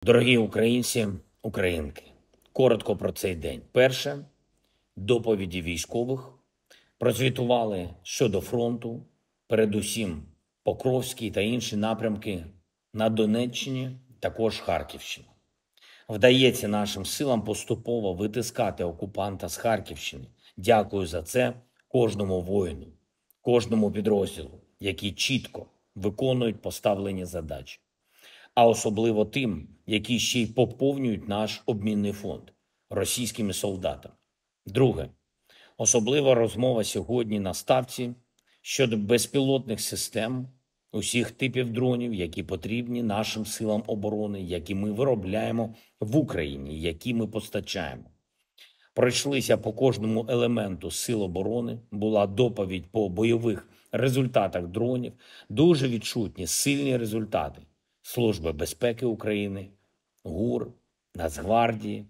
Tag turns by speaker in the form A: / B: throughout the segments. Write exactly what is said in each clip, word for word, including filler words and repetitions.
A: Дорогі українці, українки, коротко про цей день. Перше, доповіді військових прозвітували щодо фронту, передусім Покровський та інші напрямки на Донеччині, також Харківщина. Вдається нашим силам поступово витискати окупанта з Харківщини. Дякую за це кожному воїну, кожному підрозділу, які чітко виконують поставлені задачі. А особливо тим, які ще й поповнюють наш обмінний фонд російськими солдатами. Друге. Особлива розмова сьогодні на ставці щодо безпілотних систем, усіх типів дронів, які потрібні нашим силам оборони, які ми виробляємо в Україні, які ми постачаємо. Пройшлися по кожному елементу сил оборони, була доповідь по бойових результатах дронів, дуже відчутні, сильні результати Служби безпеки України, ГУР, Нацгвардії,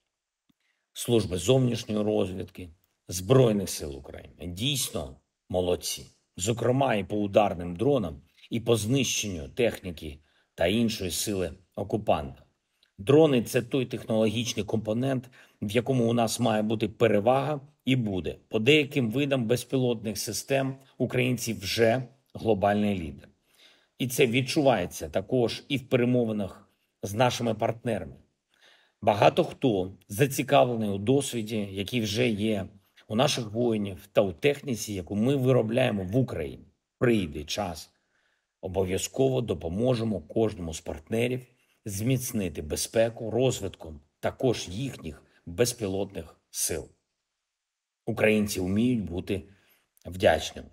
A: Служби зовнішньої розвідки, Збройних сил України. Дійсно молодці. Зокрема, і по ударним дронам, і по знищенню техніки та іншої сили окупанта. Дрони – це той технологічний компонент, в якому у нас має бути перевага і буде. По деяким видам безпілотних систем українці вже глобальний лідер. І це відчувається також і в перемовинах з нашими партнерами. Багато хто зацікавлений у досвіді, який вже є у наших воїнів та у техніці, яку ми виробляємо в Україні. Прийде час. Обов'язково допоможемо кожному з партнерів зміцнити безпеку розвитком також їхніх безпілотних сил. Українці вміють бути вдячними.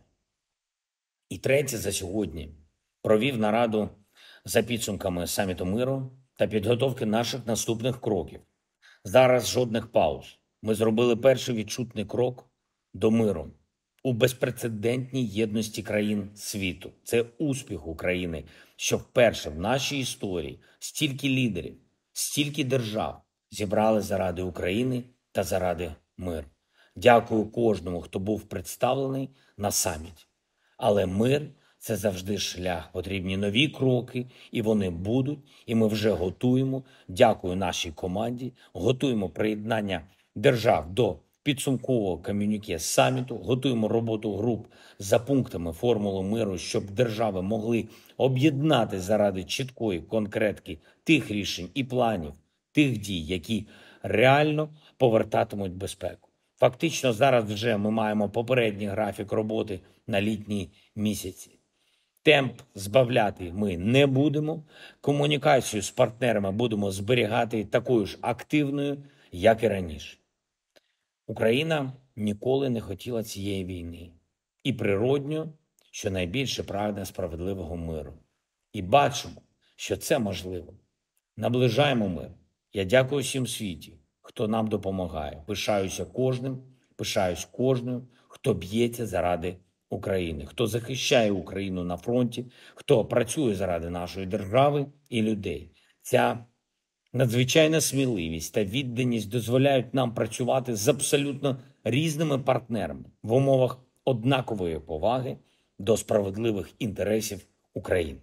A: І третє за сьогодні. Провів нараду за підсумками саміту миру та підготовки наших наступних кроків. Зараз жодних пауз. Ми зробили перший відчутний крок до миру у безпрецедентній єдності країн світу. Це успіх України, що вперше в нашій історії стільки лідерів, стільки держав зібрали заради України та заради миру. Дякую кожному, хто був представлений на саміті. Але мир – це завжди шлях, потрібні нові кроки, і вони будуть, і ми вже готуємо. Дякую нашій команді, готуємо приєднання держав до підсумкового комюніке саміту, готуємо роботу груп за пунктами формули миру, щоб держави могли об'єднати заради чіткої конкретики тих рішень і планів, тих дій, які реально повертатимуть безпеку. Фактично зараз вже ми маємо попередній графік роботи на літні місяці. Темп збавляти ми не будемо, комунікацію з партнерами будемо зберігати такою ж активною, як і раніше. Україна ніколи не хотіла цієї війни. І природньо, що найбільше прагне справедливого миру. І бачимо, що це можливо. Наближаємо мир. Я дякую всім світі, хто нам допомагає. Пишаюся кожним, пишаюсь кожною, хто б'ється заради України, хто захищає Україну на фронті, хто працює заради нашої держави і людей. Ця надзвичайна сміливість та відданість дозволяють нам працювати з абсолютно різними партнерами в умовах однакової поваги до справедливих інтересів України.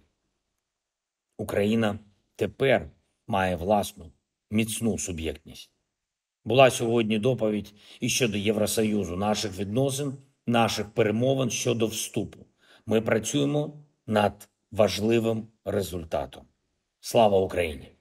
A: Україна тепер має власну міцну суб'єктність. Була сьогодні доповідь і щодо Євросоюзу, наших відносин, наших перемовин щодо вступу. Ми працюємо над важливим результатом. Слава Україні!